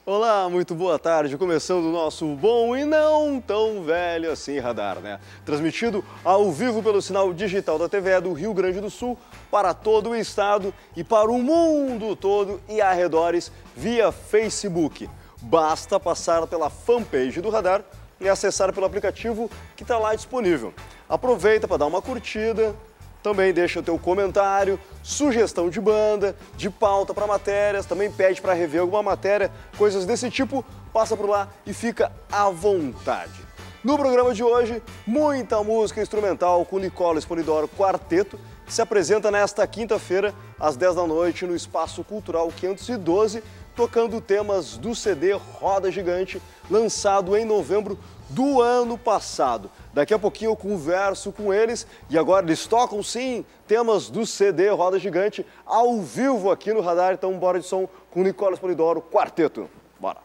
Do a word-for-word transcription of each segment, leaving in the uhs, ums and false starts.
Olá, muito boa tarde, começando o nosso bom e não tão velho assim radar, né? Transmitido ao vivo pelo sinal digital da T V E do Rio Grande do Sul para todo o estado e para o mundo todo e arredores via Facebook. Basta passar pela fanpage do Radar e acessar pelo aplicativo que está lá disponível. Aproveita para dar uma curtida. Também deixa o teu comentário, sugestão de banda, de pauta para matérias, também pede para rever alguma matéria, coisas desse tipo, passa por lá e fica à vontade. No programa de hoje, muita música instrumental com Nicola Spolidoro Quarteto, que se apresenta nesta quinta-feira, às dez da noite, no Espaço Cultural quinhentos e doze, tocando temas do C D Roda Gigante, lançado em novembro do ano passado. Daqui a pouquinho eu converso com eles e agora eles tocam sim temas do C D Roda Gigante ao vivo aqui no Radar. Então bora de som com Nicola Spolidoro Quarteto. Bora!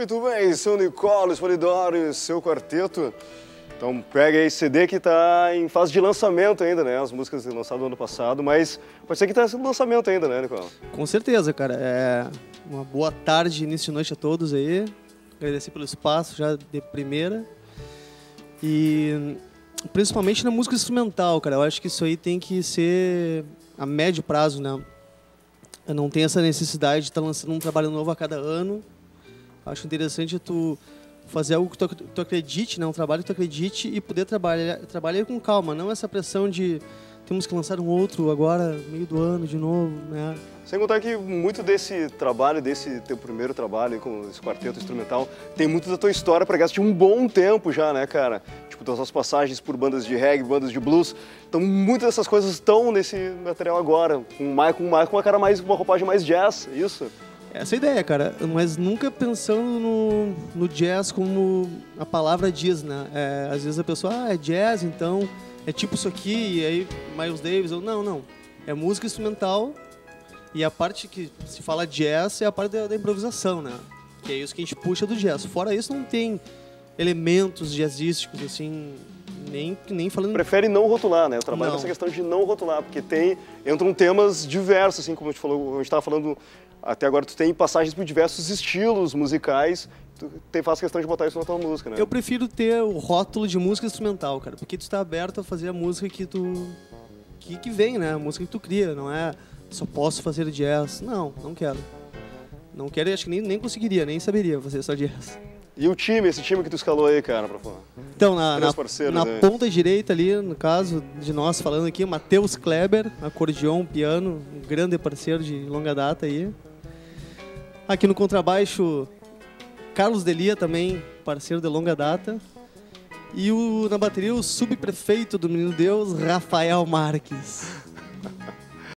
Muito bem, seu Nicolas Polidori, seu quarteto. Então pega aí C D que está em fase de lançamento ainda, né? As músicas lançadas no ano passado, mas pode ser que está sendo lançamento ainda, né, Nicolas? Com certeza, cara. É uma boa tarde, início de noite a todos aí. Agradecer pelo espaço já de primeira. E principalmente na música instrumental, cara. Eu acho que isso aí tem que ser a médio prazo, né? Eu não tenho essa necessidade de estar lançando um trabalho novo a cada ano. Acho interessante tu fazer algo que tu, tu acredite, né? Um trabalho que tu acredite e poder trabalhar, trabalhar com calma, não essa pressão de temos que lançar um outro agora, meio do ano de novo, né? Sem contar que muito desse trabalho, desse teu primeiro trabalho com esse quarteto instrumental, tem muito da tua história para gastar um bom tempo já, né, cara? Tipo, das suas passagens por bandas de reggae, bandas de blues. Então, muitas dessas coisas estão nesse material agora, com o Michael, com uma cara mais, uma roupagem mais jazz, isso? Essa é a ideia, cara, mas nunca pensando no, no jazz como a palavra diz, né? É, às vezes a pessoa, ah, é jazz, então é tipo isso aqui, e aí Miles Davis, ou não, não. É música instrumental e a parte que se fala jazz é a parte da, da improvisação, né? Que é isso que a gente puxa do jazz. Fora isso, não tem elementos jazzísticos, assim, nem, nem falando... Prefere não rotular, né? Eu trabalho Não. com essa questão de não rotular, porque tem, entram temas diversos, assim, como a gente falou, a gente estava falando... Até agora tu tem passagens por diversos estilos musicais, tu tem, faz questão de botar isso na tua música, né? Eu prefiro ter o rótulo de música instrumental, cara, porque tu está aberto a fazer a música que tu... Que, que vem, né? A música que tu cria, não é só posso fazer jazz. Não, não quero. Não quero e acho que nem, nem conseguiria, nem saberia fazer só jazz. E o time, esse time que tu escalou aí, cara, pra falar? Então, na, na, na aí. ponta direita ali, no caso de nós falando aqui, o Matheus Kleber, acordeon, piano, um grande parceiro de longa data aí. Aqui no contrabaixo, Carlos Delia também, parceiro de longa data. E o, na bateria, o subprefeito do Menino Deus, Rafael Marques.